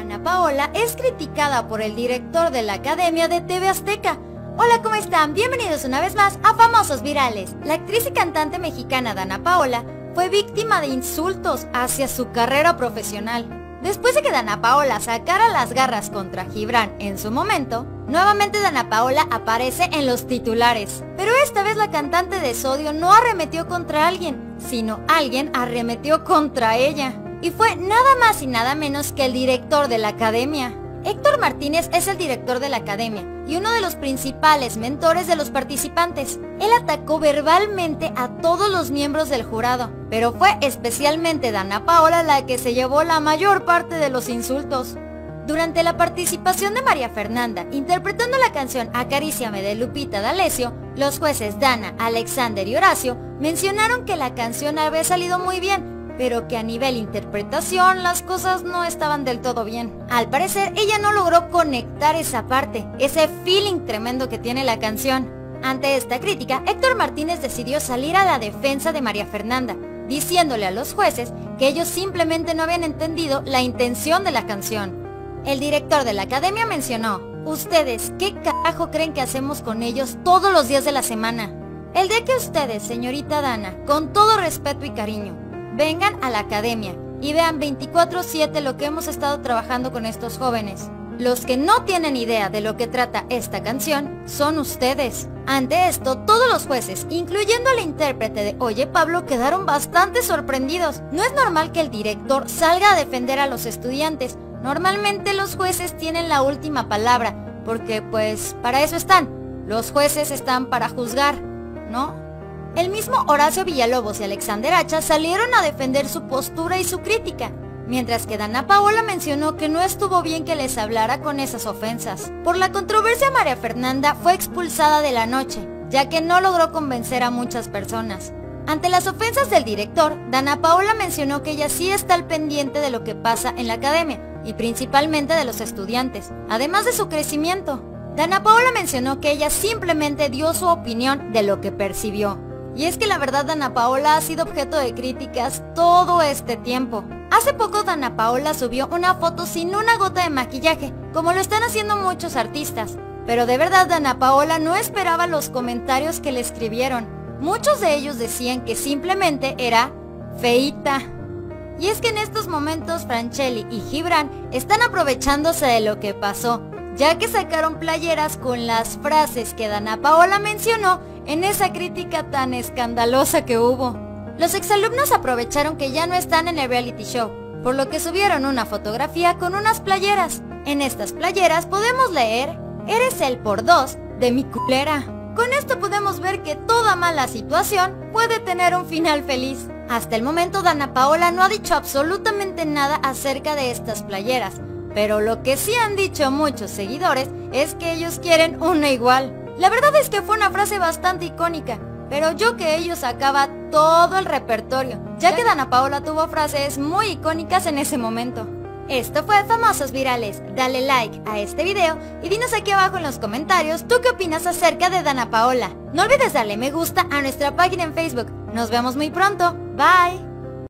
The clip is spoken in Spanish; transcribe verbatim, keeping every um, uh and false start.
Dana Paola es criticada por el director de la Academia de T V Azteca. Hola, ¿cómo están? Bienvenidos una vez más a Famosos Virales. La actriz y cantante mexicana Dana Paola fue víctima de insultos hacia su carrera profesional. Después de que Dana Paola sacara las garras contra Gibran en su momento, nuevamente Dana Paola aparece en los titulares. Pero esta vez la cantante de Sodio no arremetió contra alguien, sino alguien arremetió contra ella. Y fue nada más y nada menos que el director de la Academia. Héctor Martínez es el director de la Academia y uno de los principales mentores de los participantes. Él atacó verbalmente a todos los miembros del jurado, pero fue especialmente Dana Paola la que se llevó la mayor parte de los insultos. Durante la participación de María Fernanda, interpretando la canción Acaríciame de Lupita D'Alessio, los jueces Dana, Alexander y Horacio mencionaron que la canción había salido muy bien, pero que a nivel interpretación las cosas no estaban del todo bien. Al parecer, ella no logró conectar esa parte, ese feeling tremendo que tiene la canción. Ante esta crítica, Héctor Martínez decidió salir a la defensa de María Fernanda, diciéndole a los jueces que ellos simplemente no habían entendido la intención de la canción. El director de la Academia mencionó: "Ustedes, ¿qué carajo creen que hacemos con ellos todos los días de la semana? El día que ustedes, señorita Dana, con todo respeto y cariño, vengan a la Academia y vean veinticuatro siete lo que hemos estado trabajando con estos jóvenes. Los que no tienen idea de lo que trata esta canción son ustedes". Ante esto, todos los jueces, incluyendo al intérprete de Oye Pablo, quedaron bastante sorprendidos. No es normal que el director salga a defender a los estudiantes. Normalmente los jueces tienen la última palabra, porque pues para eso están. Los jueces están para juzgar, ¿no? El mismo Horacio Villalobos y Alexander Hacha salieron a defender su postura y su crítica, mientras que Dana Paola mencionó que no estuvo bien que les hablara con esas ofensas. Por la controversia, María Fernanda fue expulsada de la noche, ya que no logró convencer a muchas personas. Ante las ofensas del director, Dana Paola mencionó que ella sí está al pendiente de lo que pasa en la Academia, y principalmente de los estudiantes, además de su crecimiento. Dana Paola mencionó que ella simplemente dio su opinión de lo que percibió. Y es que la verdad, Dana Paola ha sido objeto de críticas todo este tiempo. Hace poco Dana Paola subió una foto sin una gota de maquillaje, como lo están haciendo muchos artistas. Pero de verdad, Dana Paola no esperaba los comentarios que le escribieron. Muchos de ellos decían que simplemente era feíta. Y es que en estos momentos Franchelli y Gibran están aprovechándose de lo que pasó, ya que sacaron playeras con las frases que Dana Paola mencionó en esa crítica tan escandalosa que hubo. Los exalumnos aprovecharon que ya no están en el reality show, por lo que subieron una fotografía con unas playeras. En estas playeras podemos leer: "Eres el por dos de mi culera". Con esto podemos ver que toda mala situación puede tener un final feliz. Hasta el momento Dana Paola no ha dicho absolutamente nada acerca de estas playeras, pero lo que sí han dicho muchos seguidores es que ellos quieren una igual. La verdad es que fue una frase bastante icónica, pero yo que ellos sacaba todo el repertorio, ya que Dana Paola tuvo frases muy icónicas en ese momento. Esto fue Famosos Virales. Dale like a este video y dinos aquí abajo en los comentarios tú qué opinas acerca de Dana Paola. No olvides darle me gusta a nuestra página en Facebook. Nos vemos muy pronto. Bye.